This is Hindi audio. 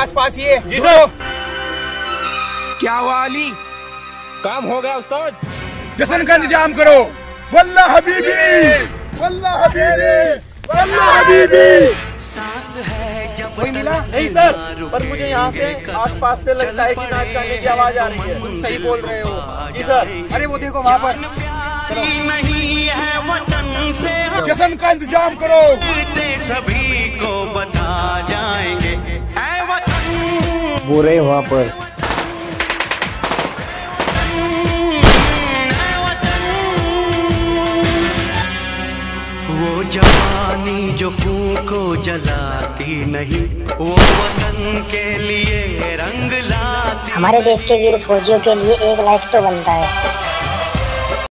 आसपास ही है। जी सर। क्या हुआ अली? काम हो गया उस्ताद। जश्न का इंतजाम करो। वल्लाह हबीबी, वल्लाह हबीबी, वल्लाह हबीबी। सांस है जब कोई मिला? नहीं सर, पर मुझे यहाँ से आसपास से लगता है कि नाच गाने की आवाज आ रही है। तुम सही बोल रहे हो। जी सर। अरे वो देखो वहाँ पर। नहीं है वतन से जश्न का इंतजाम करो। सभी को बता जाएंगे है वतन। वो रहे वहाँ पर। वो जवानी जो खून को जलाती नहीं, वो वतन के लिए रंग लाती। हमारे देश के वीर फौजियों के लिए एक लाइक तो बनता है।